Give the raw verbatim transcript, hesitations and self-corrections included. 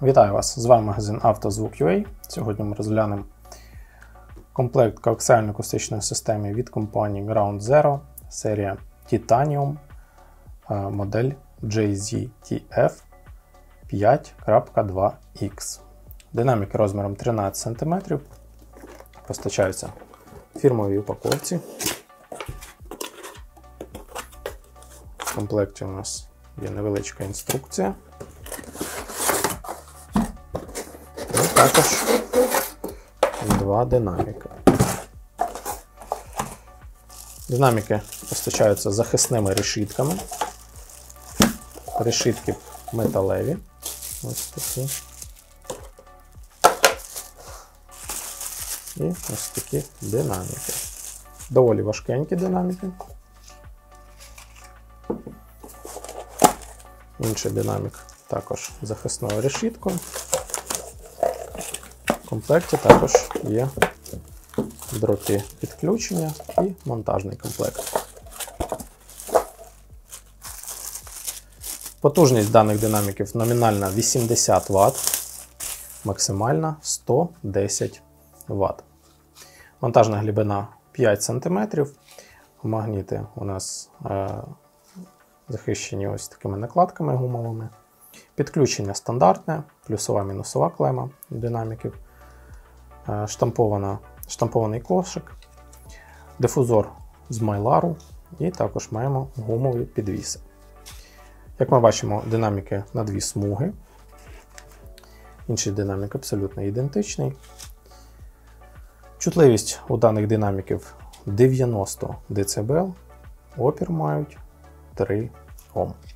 Вітаю вас! З вами магазин «Автозвук.ua». Сьогодні ми розглянемо комплект коаксіально-акустичної системи від компанії Ground Zero, серія Titanium, модель джей зет ті еф п'ять крапка два ікс. Динаміки розміром тринадцять сантиметрів, постачаються в фірмовій упаковці. В комплекті у нас є невеличка інструкція. І також два динаміки. Динаміки постачаються захисними решітками. Решітки металеві. Ось такі. І ось такі динаміки. Доволі важкенькі динаміки. Інший динамік також захисною решіткою. В комплекті також є дроти підключення і монтажний комплект. Потужність даних динаміків номінальна вісімдесят ватт, максимальна сто десять ватт. Монтажна глибина п'ять сантиметрів. Магніти у нас е, захищені ось такими накладками гумовими. Підключення стандартне, плюсова мінусова клема динаміків. Е, штампована, штампований кошик, дифузор з майлару і також маємо гумові підвіси. Як ми бачимо, динаміки на дві смуги. Інший динамік абсолютно ідентичний. Чутливість у даних динаміків дев'яносто децибел, опір мають три Ом.